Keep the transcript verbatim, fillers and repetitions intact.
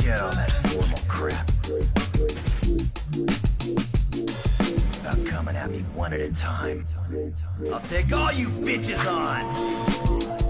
Forget all that formal crap. About coming at me one at a time. I'll take all you bitches on!